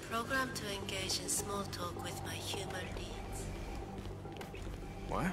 programmed to engage in small talk with my humor leads. What?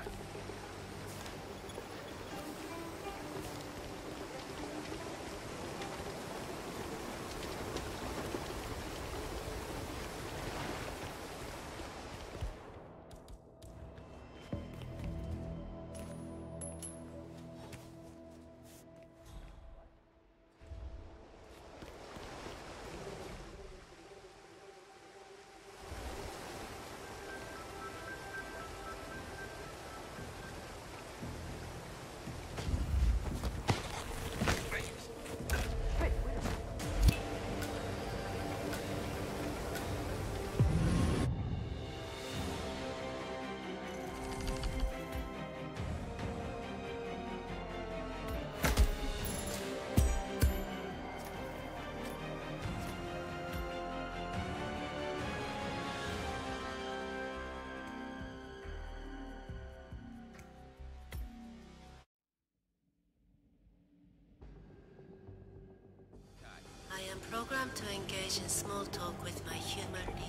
I am programmed to engage in small talk with my humor leads.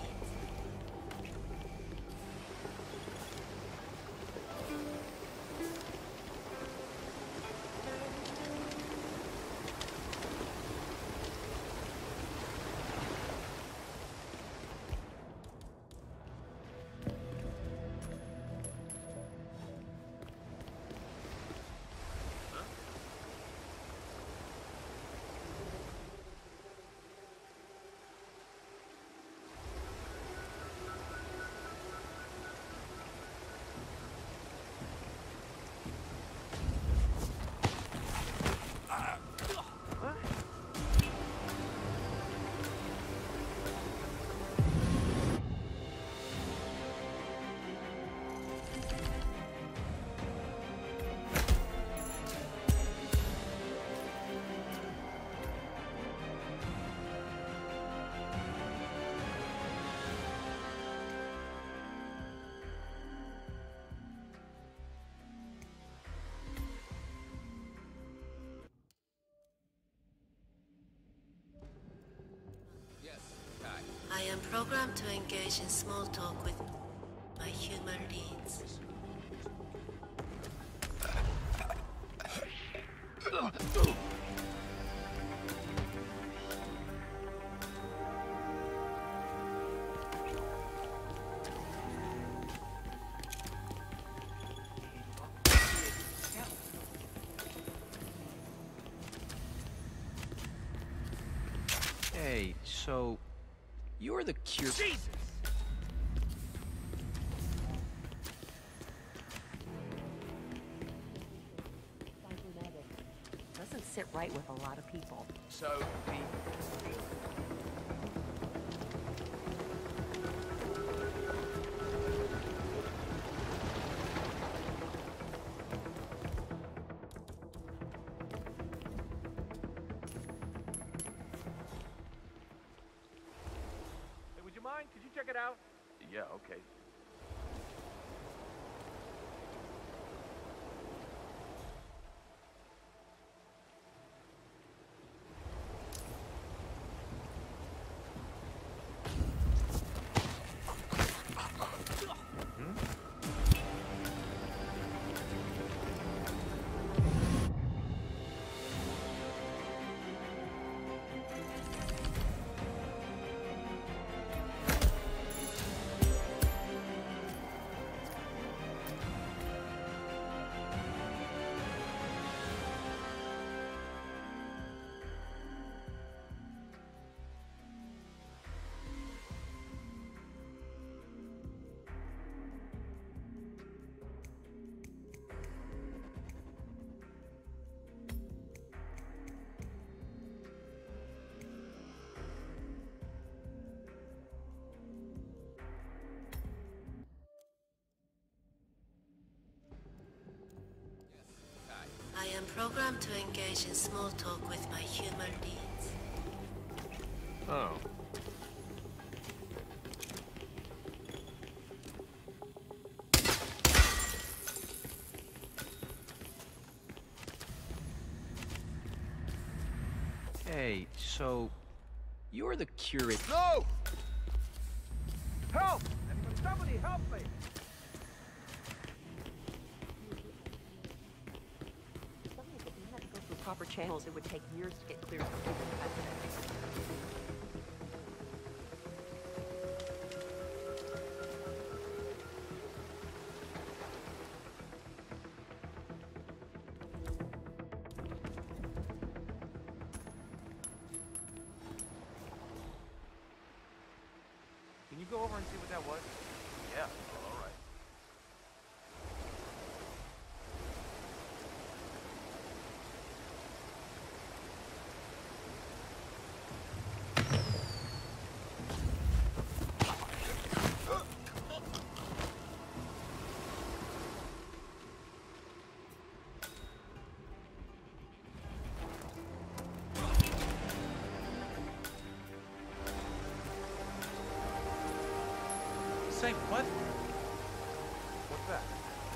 I am programmed to engage in small talk with my humor leads. Hey, so you're the cure. Jesus! Doesn't sit right with a lot of people. So, hey, would you mind? Could you check it out? Yeah, okay. I am programmed to engage in small talk with my humor leads. Oh. Hey, so you're the curator. no! Help! Somebody help me! Besides, if you had to go through proper channels, it would take years to get cleared from human precedent. Can you go over and see what that was? Yeah, all right. Say what? What's that?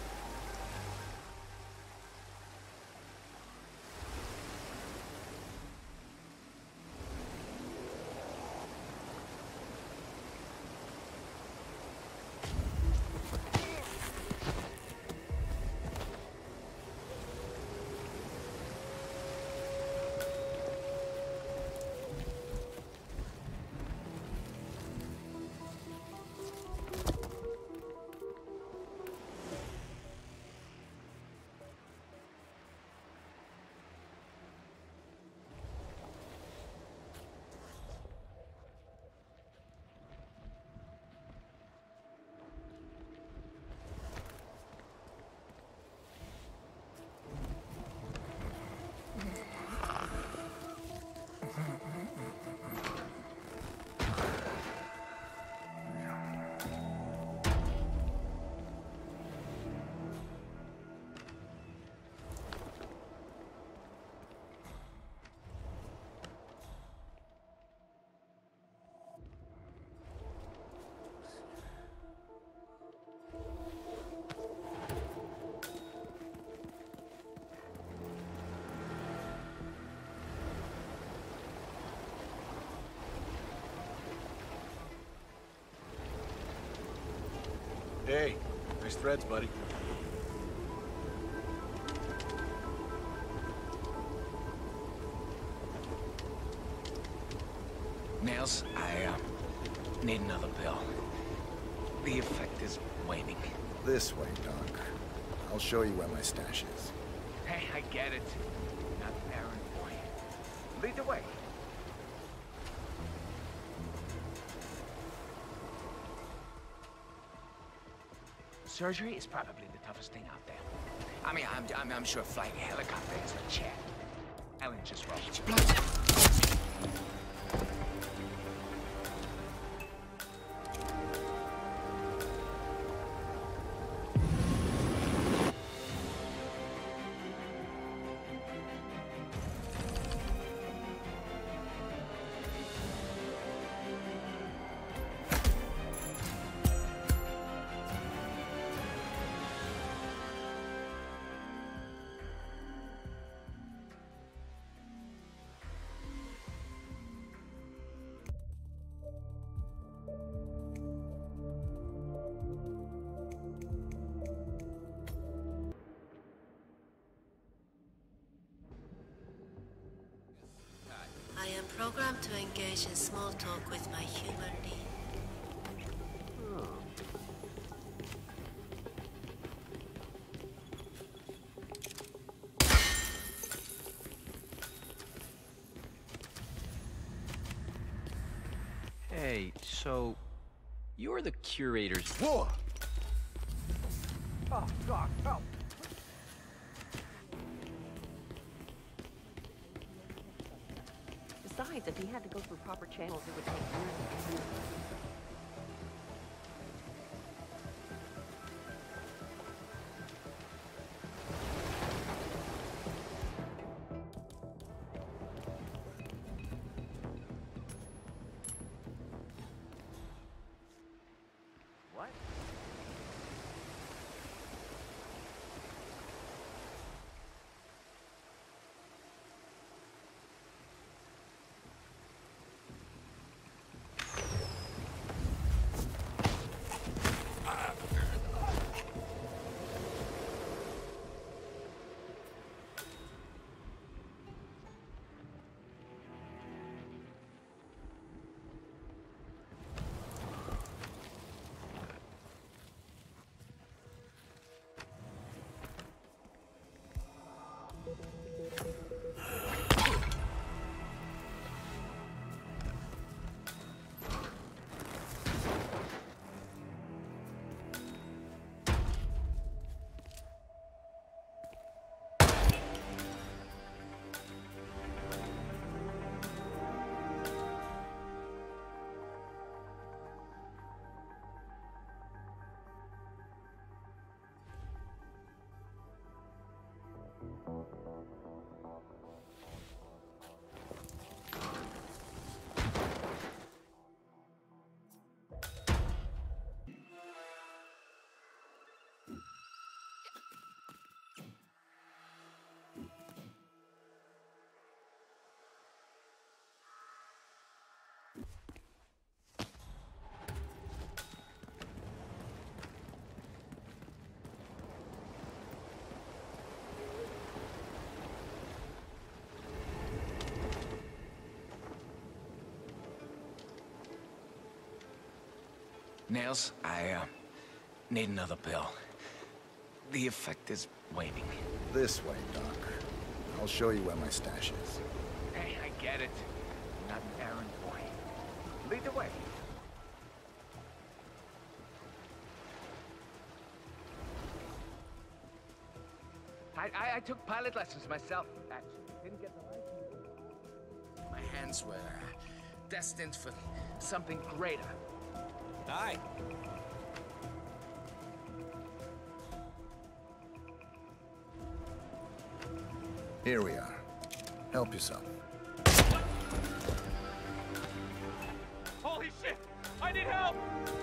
Hey, nice threads, buddy. Nails, I need another pill. The effect is waning. This way, Doc. I'll show you where my stash is. Hey, I get it. Not errand boy. Lead the way. Surgery is probably the toughest thing out there. I mean, I'm sure flying a helicopter is a chat. Ellen just wrote. I am programmed to engage in small talk with my human lead. Hey, so you're the curator's... Whoa! Oh, Doc, help! Besides, if he had to go through proper channels, it would take years to get cleared from human precedent. What? Nails, I need another pill. The effect is waning. This way, Doc. I'll show you where my stash is. Hey, I get it. I'm not an errand boy. Lead the way. I took pilot lessons myself, actually. Didn't get the license. My hands were destined for something greater. Hi. Here we are. Help yourself. Holy shit! I need help!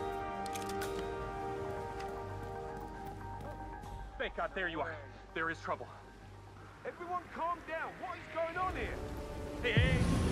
Thank God, there you are. There is trouble. Everyone calm down. What is going on here? Hey,